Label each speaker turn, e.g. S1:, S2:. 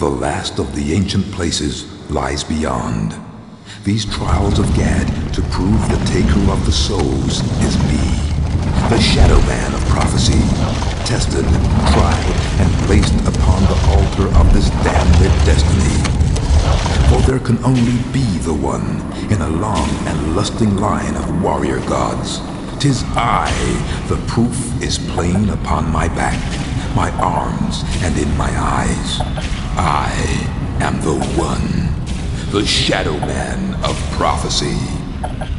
S1: The last of the ancient places lies beyond. These trials of Gad to prove the taker of the souls is me, the Shadow Man of prophecy, tested, tried, and placed upon the altar of this damned destiny. For there can only be the one in a long and lusting line of warrior gods. 'Tis I, the proof is plain upon my back, my arms, and in my eyes. I am the one, the Shadow Man of prophecy.